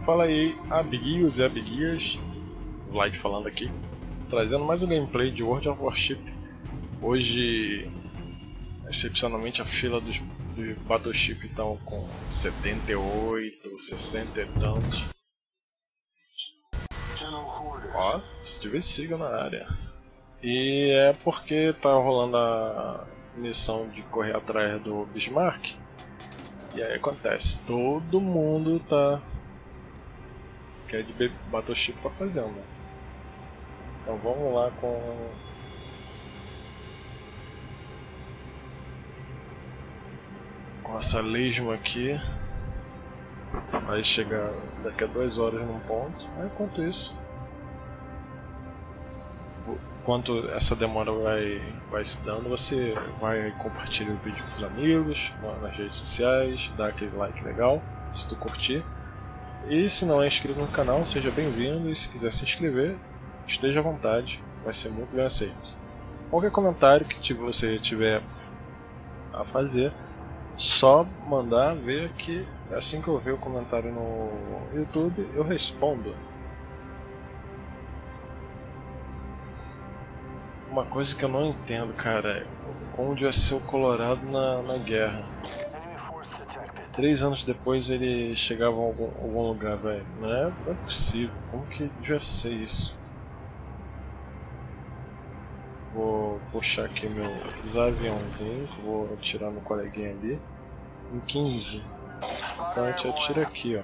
Fala aí, amiguinhos e amiguinhas, Vlad falando aqui, trazendo mais um gameplay de World of Warship. Hoje, excepcionalmente, a fila dos Battleship estão com 78, 60 e tantos. Ó, Steven Seagal na área. E é porque tá rolando a missão de correr atrás do Bismarck. E aí acontece, todo mundo tá quer de Battleship pra fazenda. Então vamos lá com essa lesma aqui. Vai chegar daqui a 2 horas num ponto. Enquanto isso, enquanto essa demora vai se dando, você vai compartilhar o vídeo com os amigos, nas redes sociais, dá aquele like legal, se tu curtir. E se não é inscrito no canal, seja bem-vindo, e se quiser se inscrever, esteja à vontade, vai ser muito bem aceito. Qualquer comentário que você tiver a fazer, só mandar ver que assim que eu ver o comentário no YouTube, eu respondo. Uma coisa que eu não entendo, cara, é onde vai ser o Colorado na guerra. 3 anos depois ele chegava a algum lugar, velho. Não é possível. Como que devia ser isso? Vou puxar aqui meus aviãozinhos. Vou atirar no coleguinha ali. Em 15. Então a gente atira aqui, ó.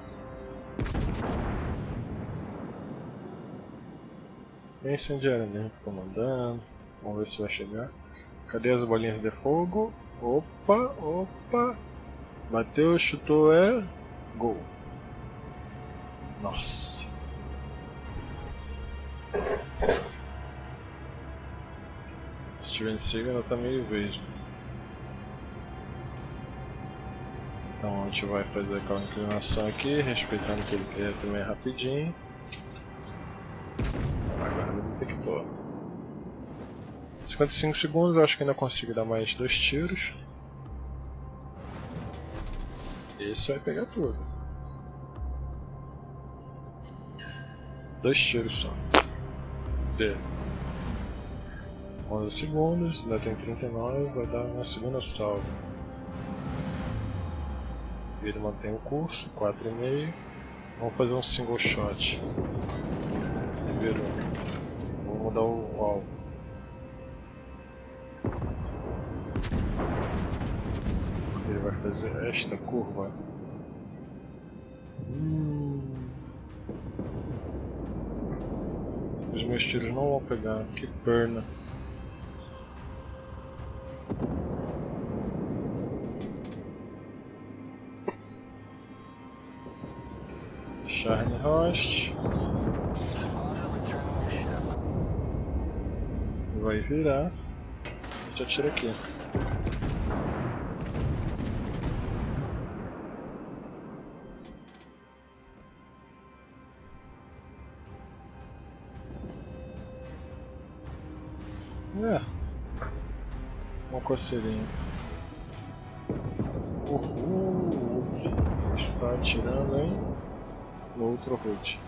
Bem incendiário mesmo, tô mandando. Vamos ver se vai chegar. Cadê as bolinhas de fogo? Opa, opa. Bateu, chutou, gol. Nossa. Steven Seagal ainda tá meio verde. Então a gente vai fazer aquela inclinação aqui, respeitando que ele quer também rapidinho. Agora ele detectou. 55 segundos, eu acho que ainda consigo dar mais 2 tiros. Esse vai pegar tudo. 2 tiros só. 11 segundos, ainda tem 39, vai dar uma segunda salva. Ele mantém o curso, 4,5. Vamos fazer um single shot. Liberou. Vou mudar o alvo. Ele vai fazer esta curva. Os meus tiros não vão pegar. Que perna. Charne Host. Vai virar. A gente atira aqui. Uma coceirinha. Está atirando no outro HUD.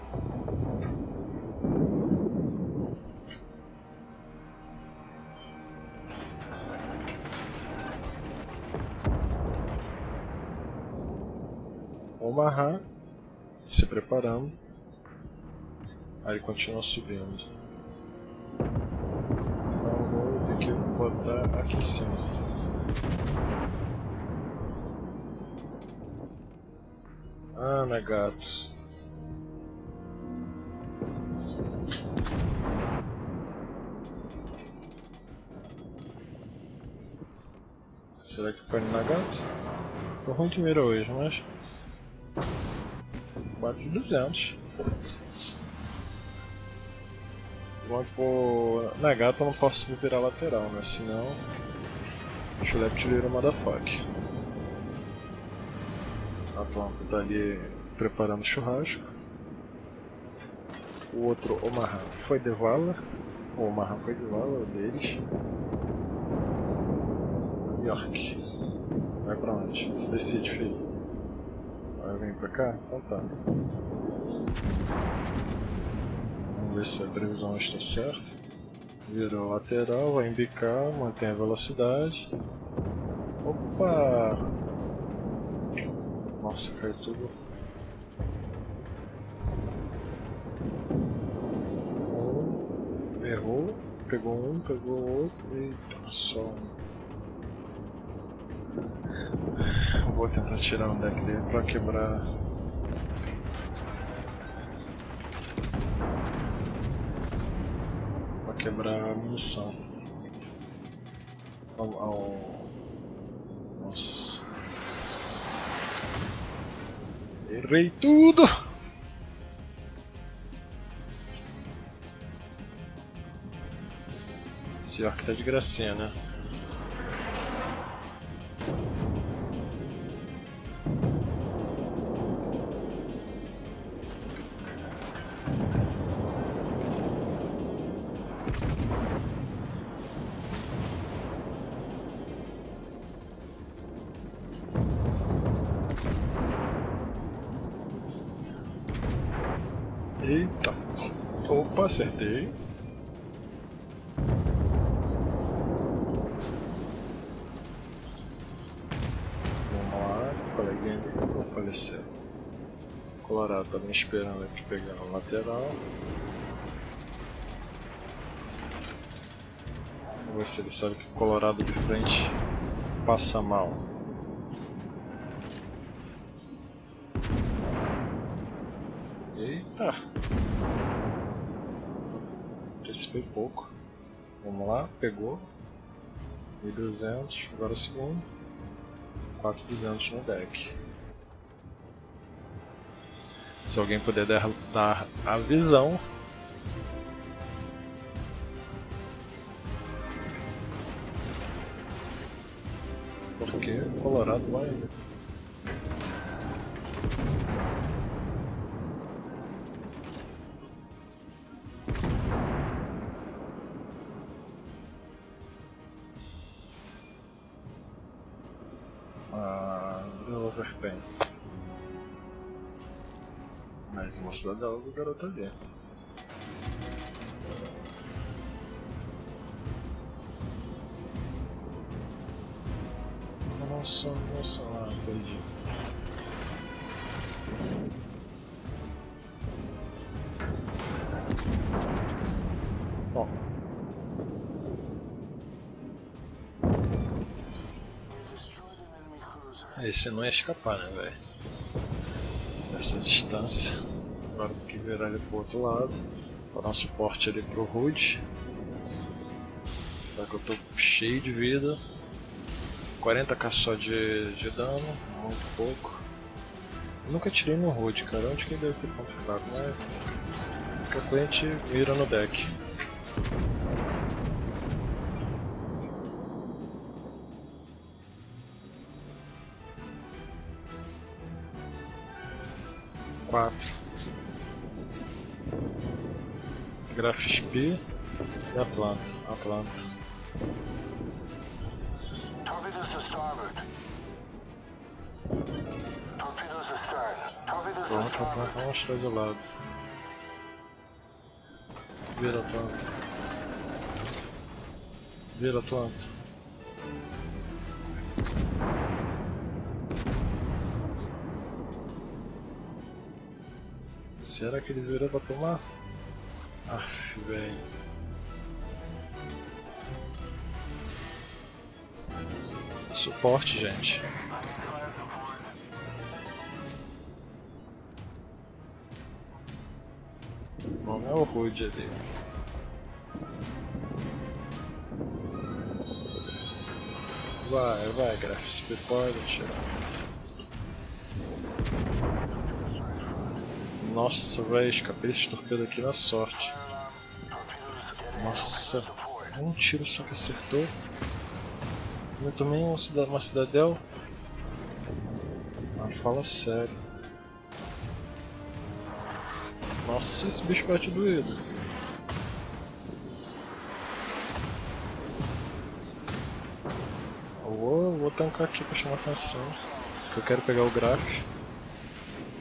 Omaha se preparando. Aí ele continua subindo. Vou ter que botar aqui em cima. Ah, negados. Será que foi no Nagato? Tô ruim de mira hoje, mas... bate de 200. Vamos pro Nagato, eu não posso virar lateral, né? Senão... Schlepp vira motherfucker. A Atlanta tá ali preparando churrasco. O outro, Omaha, foi de vala. O Omaha foi de vala deles. York. Vai pra onde? Se decide, filho. Vai vir pra cá? Então tá. Vamos ver se a previsão está certa. Virou lateral, vai embicar, mantém a velocidade. Opa! Nossa, caiu tudo. Errou, pegou um, pegou o outro. Eita, só um. Vou tentar tirar um deck dele pra quebrar. Pra quebrar a munição. Nossa. Errei tudo! Esse orc tá de gracinha, né? Eita! Opa, acertei! Vamos lá, o coleguinha ali não apareceu. O Colorado tá me esperando aqui pegar no lateral. Vamos ver se ele sabe que o Colorado de frente passa mal. Eita! Esse foi pouco. Vamos lá, pegou. 1200, agora o segundo. 4200 no deck. Se alguém puder dar a visão. Porque o Colorado vai ainda. Overpen. Mais uma cidadela do garoto ali. Nossa, perdi. Bom. Esse não ia escapar, né, velho? Dessa distância. Agora tem que virar ele pro outro lado. Vou dar um suporte ali pro Rude. Já que eu tô cheio de vida. 40k só de dano, muito pouco. Eu nunca tirei no Rude, cara. Onde que ele deve ter ponto fraco, né? Daqui a pouco a gente mira no deck. Graf SP e Atlanta. Pronto, Atlanta não está de lado. Vira Atlanta. Vira Atlanta. Será que ele virou pra tomar? Aff, velho. Suporte, gente. Bom, é o Rude ali. Vai, Graf SP pode tirar. Nossa, velho, escapei desse torpedo aqui na sorte. Nossa, um tiro só que acertou. Eu tomei uma cidadel. Ah, fala sério. Nossa, esse bicho bate doído. Vou tancar aqui pra chamar atenção. Eu quero pegar o Graf.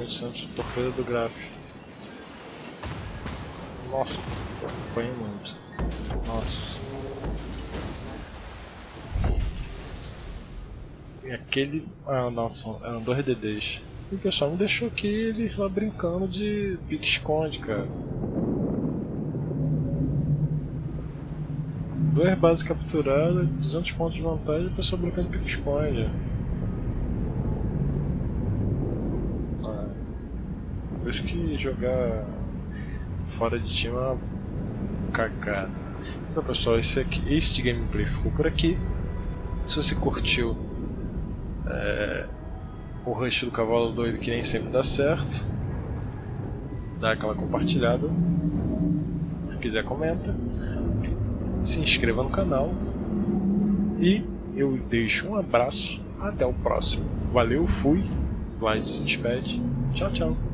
800 torpedo do Graf. Nossa, apanhei muito. Nossa. E aquele... Ah, não, eram 2 DDs. E o pessoal me deixou aqui eles lá brincando de pique-esconde, cara. 2 bases capturadas, 200 pontos de vantagem e o pessoal brincando de pique-esconde. Por isso que jogar fora de time é uma cagada. Então pessoal, este gameplay ficou por aqui. Se você curtiu o rush do cavalo doido, que nem sempre dá certo, dá aquela compartilhada. Se quiser, comenta. Se inscreva no canal. E eu deixo um abraço. Até o próximo. Valeu, fui. Blind se despede. Tchau, tchau.